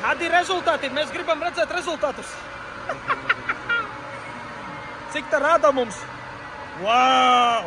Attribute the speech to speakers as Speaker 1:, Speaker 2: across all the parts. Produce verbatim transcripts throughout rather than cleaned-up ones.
Speaker 1: Kādi ir rezultāti? Mēs gribam redzēt rezultātus. Cik tā rāda mums? Wow!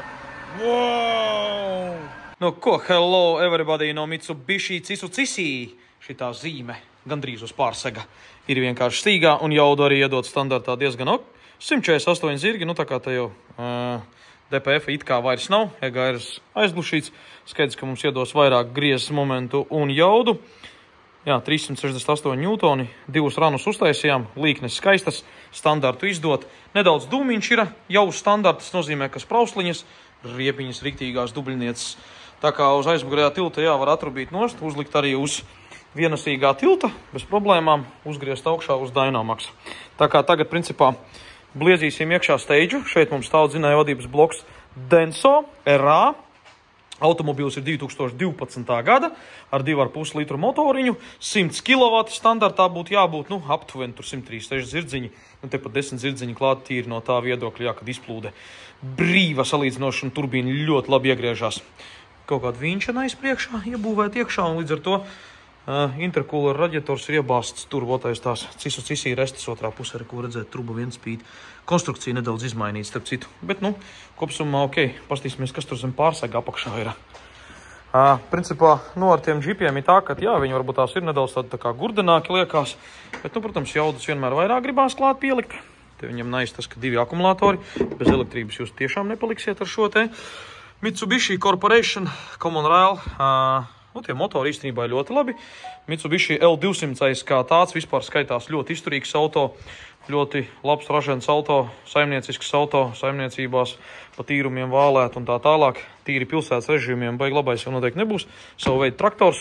Speaker 1: Wow! Nu ko, hello everybody no Mitsubishi Cisucisi. Šitā zīme gandrīz uz pārsega ir vienkārši stīgā un jaudu arī iedot standartā diezgan ok. simt četrdesmit astoņi zirgi, nu tā kā tā jau uh, D P F it kā vairs nav, E G R aizblušīts. Skaidrs, ka mums iedos vairāk griezes momentu un jaudu. Jā, trīssimt sešdesmit astoņi ņūtoni, divus ranus uztaisījām, līknes skaistas, standartu izdot. Nedaudz dūmiņš ir, jau standarts nozīmē, ka sprausliņas, riepiņas riktīgās dubļnieces. Tā kā uz aizmugurējā tilta jā, var atrubīt nost, uzlikt arī uz vienasīgā tilta, bez problēmām, uzgriezt augšā uz Dynamax. Tā kā tagad, principā, bliezīsim iekšā steidžu. Šeit mums stāv dzinēja vadības bloks Denso R A. Automobils ir divi tūkstoši divpadsmitā gada ar divu ar pus litru motoriņu, simts kilovati standartā būtu jābūt, nu, aptuveni tur simt trīsdesmit seši zirdziņi, un te pat desmit zirdziņi klāt tīri no tā viedokļa, jā, kad izplūde brīva salīdzinošana, turbīna ļoti labi iegriežās. Kaut kāda vinčana aizpriekšā iebūvēt iekšā, un līdz ar to uh, intercooler radiators ir iebāsts tur, votais tās Cisucisi restas otrā pusē, ko redzēt, truba viens spīd. Konstrukcija nedaudz izmainīta, starp citu. Bet, nu, kopsumā, ok, pastīsimies, kas tur zem pārsega apakšā ir. Uh, principā, nu, ar tiem džipiem ir tā, ka, jā, viņi varbūt tās ir nedaudz tādi tā kā gurdenāki liekas, bet, nu, protams, jaudas vienmēr vairāk gribās klāt pielikt. Te viņam nais tas, ka divi akumulatori, bez elektrības jūs tiešām nepaliksiet ar šo te Mitsubishi Corporation Common Rail. Uh, nu, tie motori īstenībā ir ļoti labi. Mitsubishi L divsimt kā tāds vispār skaitās ļoti izturīgs auto. Ļoti labs ražens auto, saimniecisks auto, saimniecībās pa tīrumiem vālēt un tā tālāk. Tīri pilsētas režīmiem baigi labais jau noteikti nebūs. Savu veidu traktors.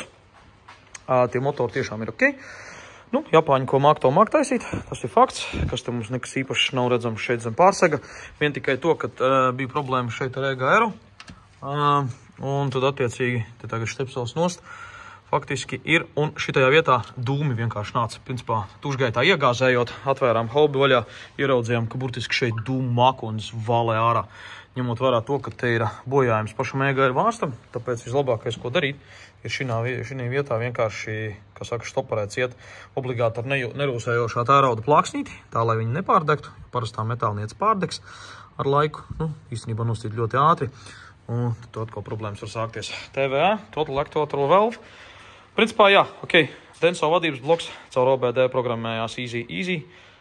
Speaker 1: À, tie motori tiešām ir ok. Nu, Japāņi, ko māk, to māk taisīt. Tas ir fakts, kas te mums nekas īpašs nav redzams šeit zem pārsega. Vien tikai to, ka uh, bija problēma šeit ar E G R. Uh, un tad attiecīgi te tagad štepsels nost. Faktiski ir, un šitajā vietā dūmi vienkārši nāca. Principā, tušgaitā iegāzējot, atvērām haubi vaļā, ieraudzījām, ka burtiski šeit dūmu mākonis valē ārā. Ņemot vērā to, ka te ir bojājums pašam E G R vārstam, tāpēc vislabākais, ko darīt, ir šī vietā vienkārši, kā saka, stoparēts iet obligāti ar nerūsējošā tērauda plāksnīti, tā, lai viņi nepārdegtu. Parastā metālniece pārdegs ar laiku, nu, īstenībā nostīt ļoti ātri, un tad atkal problēmas var sākties. T V A, Total Electoral Valve. Principā, jā, ok, Denso vadības bloks caur O B D programmējās easy, easy,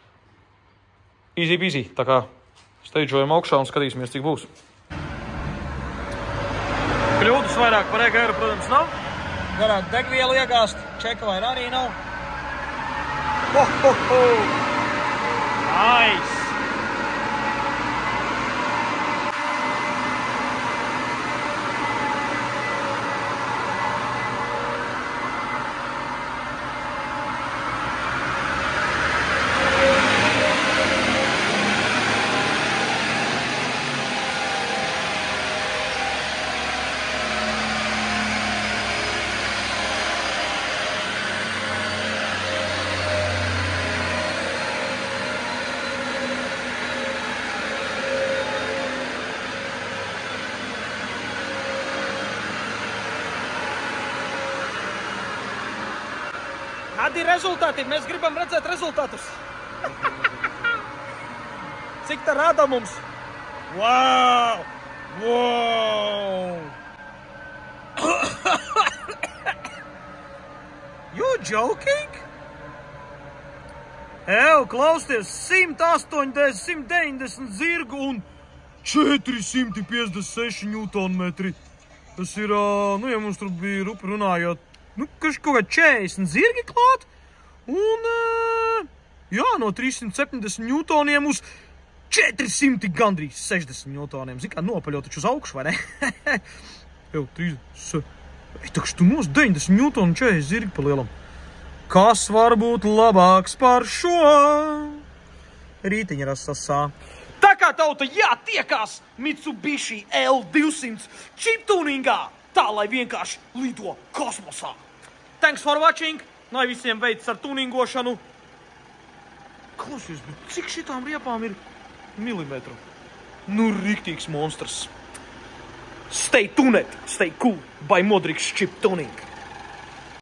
Speaker 1: easy, easy, tā kā steidžojam augšā un skatīsimies, cik būs. Kļūdas vairāk par E G R, protams, nav. Garāk degvielu iegāst, čeka vairāk arī nav. Ho, ho, ho! Nice! Kādi ir rezultāti? Mēs gribam redzēt rezultātus. Cik tā rāda mums? Wow! Wow! You joking? Ew, klausties, simt astoņdesmit, simt deviņdesmit zirgu un četri simti piecdesmit seši ņūtonmetri. Tas ir, nu, ja mums tur bija rupi runājot, nu, kaut kā četrdesmit zirgi klāt, un, jā, no trīssimt septiņdesmit ņūtoniem uz četri simti gandrīz sešdesmit ņūtoniem. Zin kā nopaļot taču uz augšu, vai ne? Jau, trīsdesmit, ei, takš tu nos deviņdesmit ņūtoni četrdesmit zirgi pa lielam. Kas var būt labāks par šo? Rītiņa rasasā. Tā kā tauta jātiekās Mitsubishi L divsimt chiptuningā, tā lai vienkārši lido kosmosā. Thanks for watching, lai visiem veids ar tuningošanu. Klausies, bet cik šitām riepām ir milimetru? Nu, riktīgs monstrs. Stay tuned, stay cool by Modriks Chip Tuning.